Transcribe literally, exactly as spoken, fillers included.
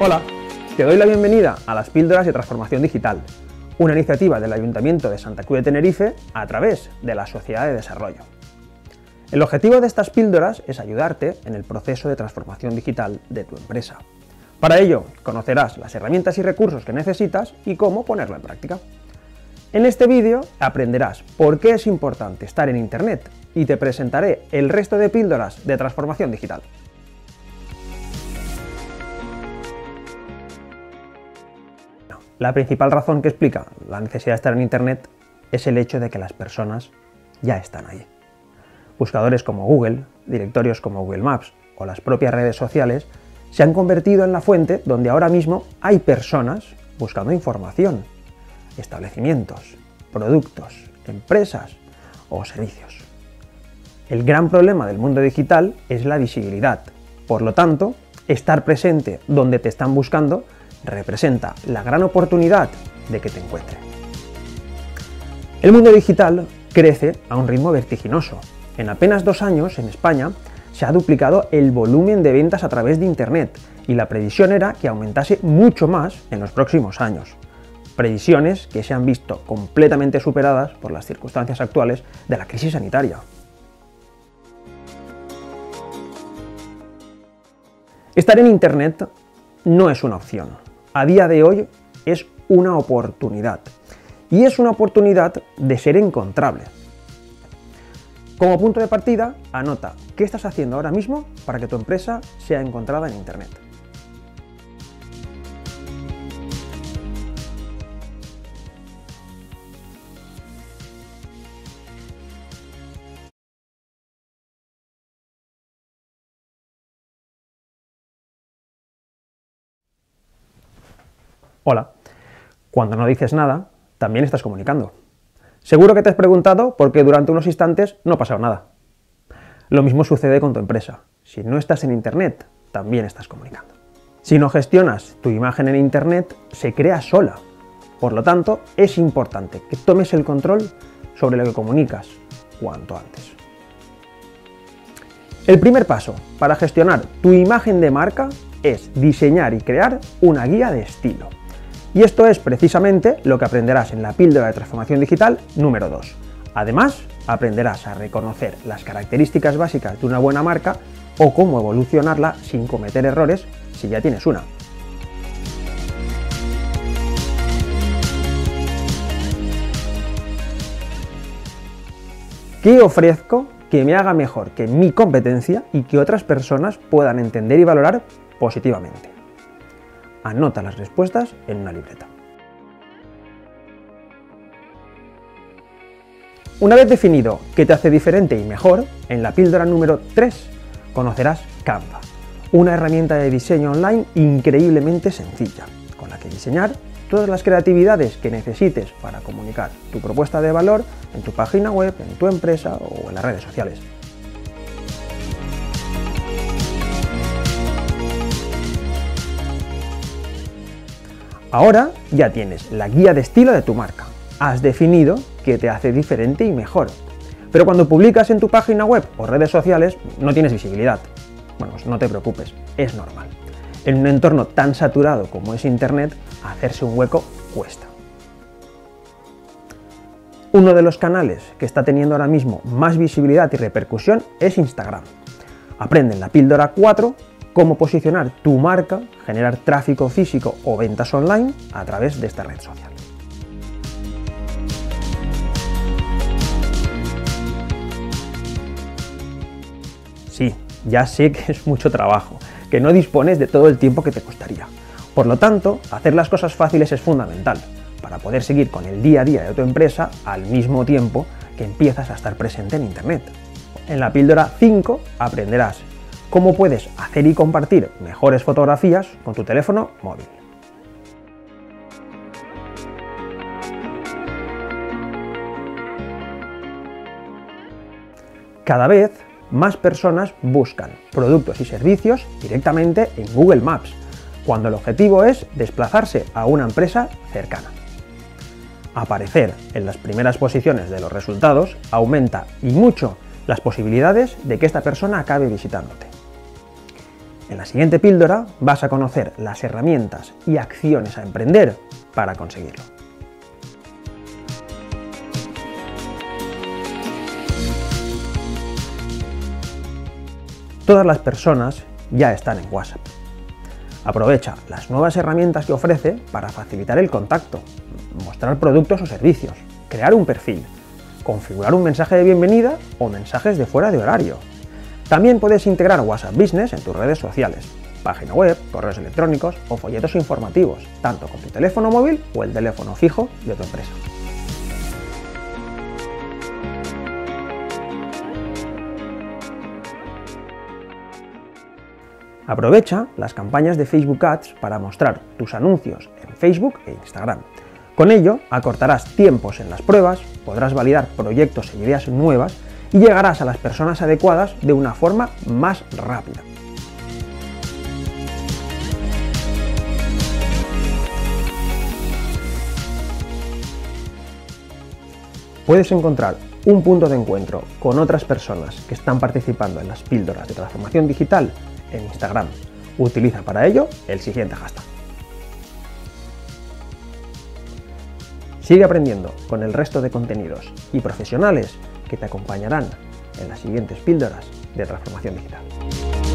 Hola, te doy la bienvenida a las Píldoras de Transformación Digital, una iniciativa del Ayuntamiento de Santa Cruz de Tenerife a través de la Sociedad de Desarrollo. El objetivo de estas píldoras es ayudarte en el proceso de transformación digital de tu empresa. Para ello, conocerás las herramientas y recursos que necesitas y cómo ponerlo en práctica. En este vídeo aprenderás por qué es importante estar en Internet y te presentaré el resto de píldoras de transformación digital. La principal razón que explica la necesidad de estar en Internet es el hecho de que las personas ya están ahí. Buscadores como Google, directorios como Google Maps o las propias redes sociales se han convertido en la fuente donde ahora mismo hay personas buscando información, establecimientos, productos, empresas o servicios. El gran problema del mundo digital es la visibilidad. Por lo tanto, estar presente donde te están buscando representa la gran oportunidad de que te encuentre. El mundo digital crece a un ritmo vertiginoso. En apenas dos años, en España, se ha duplicado el volumen de ventas a través de Internet y la previsión era que aumentase mucho más en los próximos años. Previsiones que se han visto completamente superadas por las circunstancias actuales de la crisis sanitaria. Estar en Internet no es una opción. A día de hoy es una oportunidad. Y es una oportunidad de ser encontrable. Como punto de partida, anota qué estás haciendo ahora mismo para que tu empresa sea encontrada en Internet. Hola. Cuando no dices nada, también estás comunicando. Seguro que te has preguntado por qué durante unos instantes no ha pasado nada. Lo mismo sucede con tu empresa. Si no estás en Internet, también estás comunicando. Si no gestionas tu imagen en Internet, se crea sola. Por lo tanto, es importante que tomes el control sobre lo que comunicas cuanto antes. El primer paso para gestionar tu imagen de marca es diseñar y crear una guía de estilo. Y esto es precisamente lo que aprenderás en la píldora de transformación digital número dos. Además, aprenderás a reconocer las características básicas de una buena marca o cómo evolucionarla sin cometer errores si ya tienes una. ¿Qué ofrezco que me haga mejor que mi competencia y que otras personas puedan entender y valorar positivamente? Anota las respuestas en una libreta. Una vez definido qué te hace diferente y mejor, en la píldora número tres conocerás Canva, una herramienta de diseño online increíblemente sencilla, con la que diseñar todas las creatividades que necesites para comunicar tu propuesta de valor en tu página web, en tu empresa o en las redes sociales. Ahora ya tienes la guía de estilo de tu marca. Has definido qué te hace diferente y mejor. Pero cuando publicas en tu página web o redes sociales no tienes visibilidad. Bueno, pues no te preocupes, es normal. En un entorno tan saturado como es Internet, hacerse un hueco cuesta. Uno de los canales que está teniendo ahora mismo más visibilidad y repercusión es Instagram. Aprende en la píldora cuatro cómo posicionar tu marca, generar tráfico físico o ventas online a través de esta red social. Sí, ya sé que es mucho trabajo, que no dispones de todo el tiempo que te costaría. Por lo tanto, hacer las cosas fáciles es fundamental para poder seguir con el día a día de tu empresa al mismo tiempo que empiezas a estar presente en Internet. En la píldora cinco aprenderás cómo puedes hacer y compartir mejores fotografías con tu teléfono móvil. Cada vez más personas buscan productos y servicios directamente en Google Maps, cuando el objetivo es desplazarse a una empresa cercana. Aparecer en las primeras posiciones de los resultados aumenta y mucho las posibilidades de que esta persona acabe visitándote. En la siguiente píldora vas a conocer las herramientas y acciones a emprender para conseguirlo. Todas las personas ya están en WhatsApp. Aprovecha las nuevas herramientas que ofrece para facilitar el contacto, mostrar productos o servicios, crear un perfil, configurar un mensaje de bienvenida o mensajes de fuera de horario. También puedes integrar WhatsApp Business en tus redes sociales, página web, correos electrónicos o folletos informativos, tanto con tu teléfono móvil o el teléfono fijo de tu empresa. Aprovecha las campañas de Facebook Ads para mostrar tus anuncios en Facebook e Instagram. Con ello, acortarás tiempos en las pruebas, podrás validar proyectos e ideas nuevas y llegarás a las personas adecuadas de una forma más rápida. Puedes encontrar un punto de encuentro con otras personas que están participando en las píldoras de transformación digital en Instagram. Utiliza para ello el siguiente hashtag. Sigue aprendiendo con el resto de contenidos y profesionales que te acompañarán en las siguientes píldoras de transformación digital.